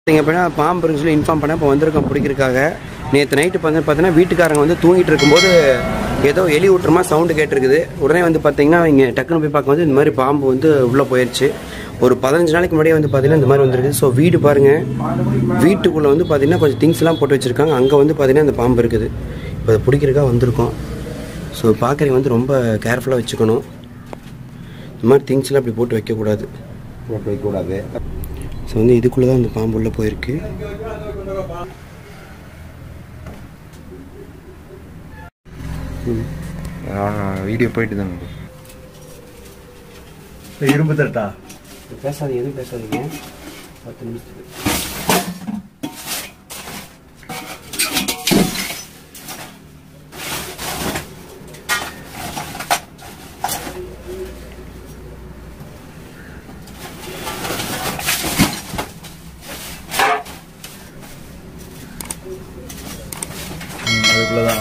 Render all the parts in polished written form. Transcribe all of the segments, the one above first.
அப்படின்னா பாம்புன்னு சொல்லி இன்ஃபார்ம் பண்ண இப்போ வந்திருக்கோம் பிடிக்கிறதுக்காக. நேற்று நைட்டு பார்த்தீங்கன்னா வீட்டுக்காரங்க வந்து தூங்கிட்டு இருக்கும்போது ஏதோ எலி ஊட்டுறமா சவுண்டு கேட்டிருக்குது. உடனே வந்து பார்த்தீங்கன்னா இங்கே டக்குன்னு போய் பார்க்கும்போது இந்த மாதிரி பாம்பு வந்து உள்ளே போயிடுச்சு. ஒரு 15 நாளைக்கு முன்னாடியே வந்து பார்த்தீங்கன்னா இந்த மாதிரி வந்துருக்குது. ஸோ வீடு பாருங்கள், வீட்டுக்குள்ளே வந்து பார்த்தீங்கன்னா கொஞ்சம் திங்ஸ்லாம் போட்டு வச்சுருக்காங்க. அங்கே வந்து பார்த்தீங்கன்னா இந்த பாம்பு இருக்குது. இப்போ அதை பிடிக்கிறதுக்காக வந்திருக்கோம். ஸோ பார்க்குறீங்க வந்து ரொம்ப கேர்ஃபுல்லாக வச்சுக்கணும். இந்த மாதிரி திங்ஸ்லாம் அப்படி போட்டு வைக்கக்கூடாது. ஸோ வந்து இதுக்குள்ளே தான் அந்த பாம்பு உள்ளே போயிருக்கு. வீடியோ போயிட்டு தாங்க. இரும்பு தட்டா பேசாதீங்க, எதுவும் பேசாதீங்க. 10 நிமிஷத்துக்கு அதுக்குள்ளதான்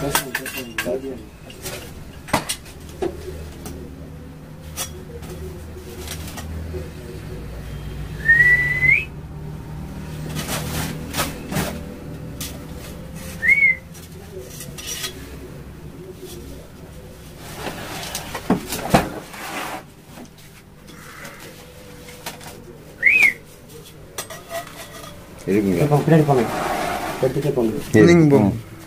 இருக்குங்க. பின்னாடி போங்க, எடுத்துகிட்டே போங்க. நீங்கள் போங்க.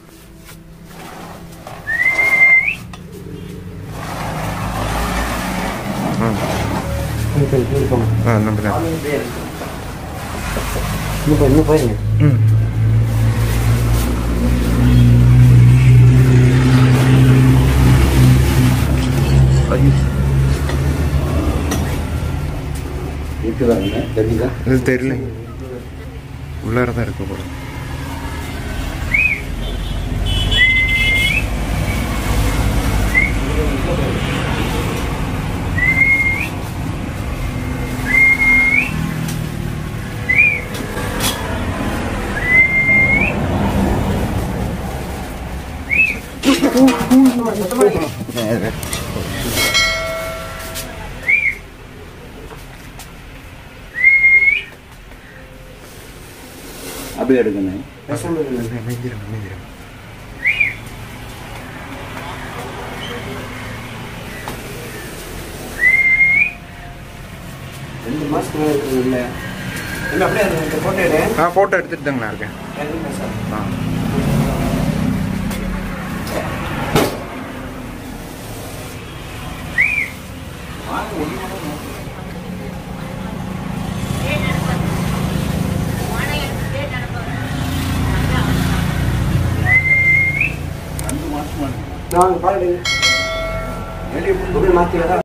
போங்க. நம்புறேன். இன்னும் போயிருங்க. இது தெரியல, உள்ளார தான் இருக்க போல. அப்படியே எடுக்கணும். அமைதிரம். 2 மாதத்துக்கு இருக்குது. இல்லை என்ன அப்படியே அந்த ஃபோட்டோ எடு. ஃபோட்டோ எடுத்துட்டு தாங்கண்ணா இருக்கேன். நான் பாருங்க மாற்றி